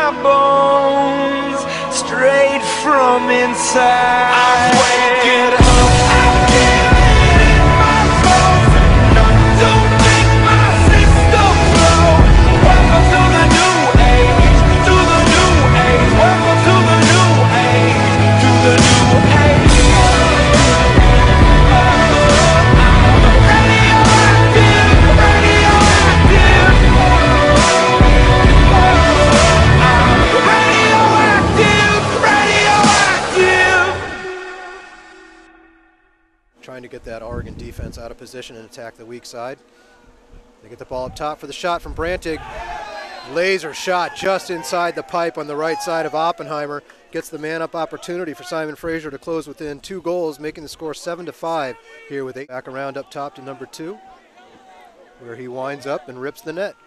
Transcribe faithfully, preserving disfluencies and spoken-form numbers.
my bones, straight from inside. I'm waking up, I feel it in my bones, enough to make my system blow. Welcome to the new age, to the new age. Welcome to the new age, to the new age. Trying to get that Oregon defense out of position and attack the weak side. They get the ball up top for the shot from Branting. Laser shot just inside the pipe on the right side of Oppenheimer. Gets the man-up opportunity for Simon Fraser to close within two goals, making the score seven to five here with eight. Back around up top to number two, where he winds up and rips the net.